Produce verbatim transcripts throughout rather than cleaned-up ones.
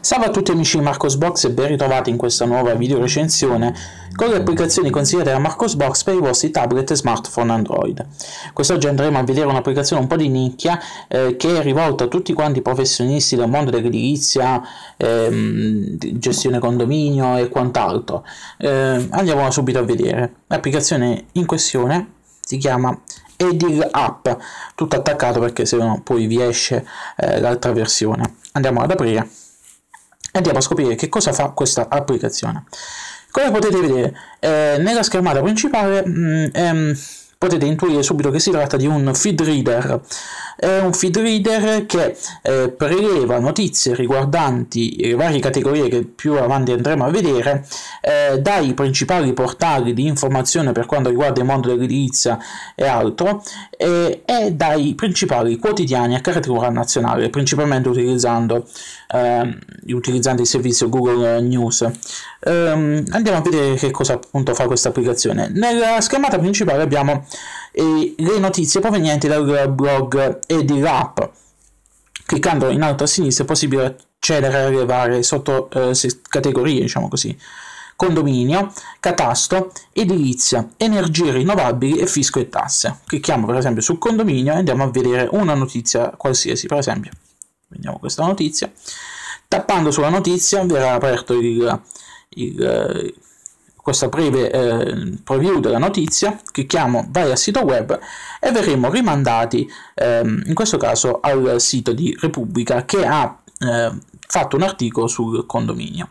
Salve a tutti amici di Marcosbox e ben ritrovati in questa nuova video recensione con le applicazioni consigliate da Marcosbox per i vostri tablet e smartphone Android. Quest'oggi andremo a vedere un'applicazione un po' di nicchia eh, che è rivolta a tutti quanti i professionisti del mondo dell'edilizia, ehm, gestione condominio e quant'altro. Eh, andiamo subito a vedere. L'applicazione in questione si chiama Edil App, tutto attaccato perché se no poi vi esce eh, l'altra versione. Andiamo ad aprire. Andiamo a scoprire che cosa fa questa applicazione. Come potete vedere, eh, nella schermata principale mh, ehm, potete intuire subito che si tratta di un feed reader. È un feed reader che eh, preleva notizie riguardanti le varie categorie che più avanti andremo a vedere eh, dai principali portali di informazione per quanto riguarda il mondo dell'edilizia e altro e, e dai principali quotidiani a caratura nazionale, principalmente utilizzando, eh, utilizzando il servizio Google News. Um, andiamo a vedere che cosa appunto fa questa applicazione. Nella schermata principale abbiamo eh, le notizie provenienti dal blog Edil App. Cliccando in alto a sinistra è possibile accedere alle varie sotto eh, categorie, diciamo così: condominio, catasto, edilizia, energie rinnovabili e fisco e tasse. Clicchiamo per esempio sul condominio e andiamo a vedere una notizia qualsiasi. Per esempio vediamo questa notizia. Tappando sulla notizia verrà aperto il Il, questa breve eh, preview della notizia. Clicchiamo vai al sito web e verremo rimandati ehm, in questo caso al sito di Repubblica che ha eh, fatto un articolo sul condominio.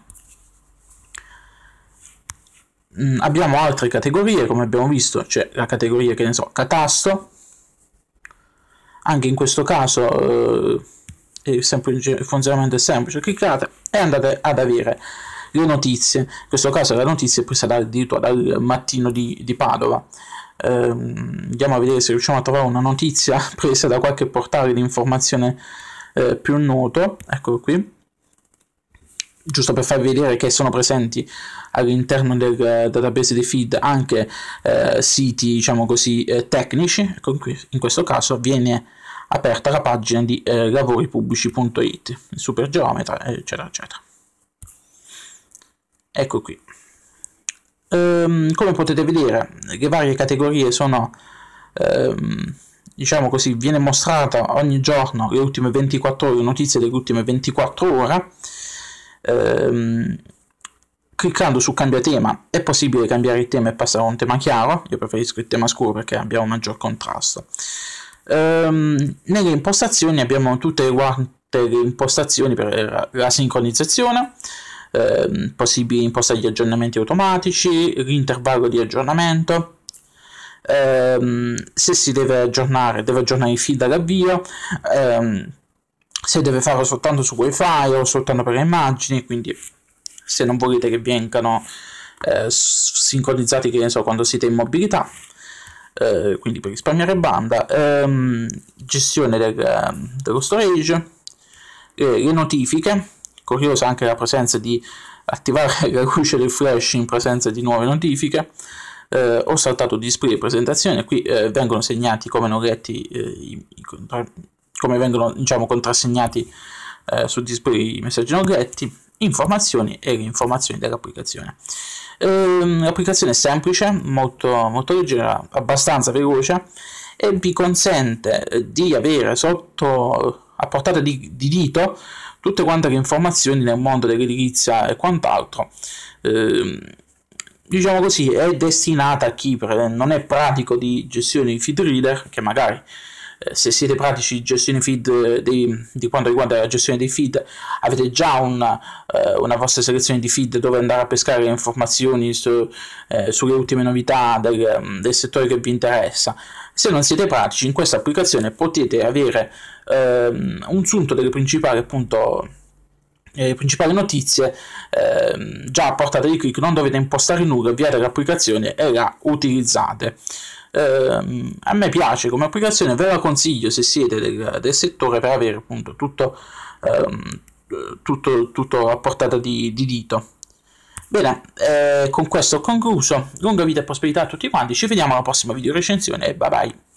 Mm, abbiamo altre categorie, come abbiamo visto c'è la categoria, che ne so, catasto. Anche in questo caso eh, il, semplice, il funzionamento è semplice: cliccate e andate ad avere le notizie. In questo caso la notizia è presa dal, dal Mattino di, di Padova. Ehm, andiamo a vedere se riusciamo a trovare una notizia presa da qualche portale di informazione eh, più noto. Eccolo qui, giusto per farvi vedere che sono presenti all'interno del database dei feed anche eh, siti, diciamo così, eh, tecnici. Ecco qui, in questo caso viene aperta la pagina di eh, lavoripubblici punto it, il supergeometra, eccetera eccetera. Ecco qui. Ehm, come potete vedere, le varie categorie sono, ehm, diciamo così, viene mostrata ogni giorno le ultime ventiquattro ore, notizie delle ultime ventiquattro ore. Ehm, cliccando su cambia tema è possibile cambiare il tema e passare a un tema chiaro. Io preferisco il tema scuro perché abbiamo maggior contrasto. Ehm, nelle impostazioni abbiamo tutte le impostazioni per la sincronizzazione. Eh, possibili impostare gli aggiornamenti automatici, l'intervallo di aggiornamento, eh, se si deve aggiornare, deve aggiornare il feed dall'avvio, eh, se deve farlo soltanto su wifi o soltanto per le immagini, quindi se non volete che vengano eh, sincronizzati, che ne so, quando siete in mobilità, eh, quindi per risparmiare banda, ehm, gestione del, dello storage, eh, le notifiche. Curiosa anche la presenza di attivare la luce del flash in presenza di nuove notifiche. Eh, ho saltato display e presentazione. Qui eh, vengono segnati come non letti, eh, i, i come vengono, diciamo, contrassegnati eh, sul display i messaggi non letti, informazioni e le informazioni dell'applicazione. Eh, l'applicazione è semplice, molto, molto leggera, abbastanza veloce e vi consente di avere sotto a portata di, di dito tutte quante le informazioni nel mondo dell'edilizia e quant'altro. Eh, diciamo così, è destinata a chi non è pratico di gestione di feed reader, che magari eh, se siete pratici di gestione feed di, di quanto riguarda la gestione dei feed avete già una, eh, una vostra selezione di feed dove andare a pescare le informazioni su, eh, sulle ultime novità del, del settore che vi interessa. Se non siete pratici, in questa applicazione potete avere ehm, un sunto delle principali, appunto, le principali notizie ehm, già a portata di clic. Non dovete impostare nulla, avviate l'applicazione e la utilizzate. Ehm, a me piace come applicazione, ve la consiglio se siete del, del settore, per avere appunto tutto, ehm, tutto, tutto a portata di, di dito. Bene, eh, con questo ho concluso. Lunga vita e prosperità a tutti quanti. Ci vediamo alla prossima video recensione e bye bye.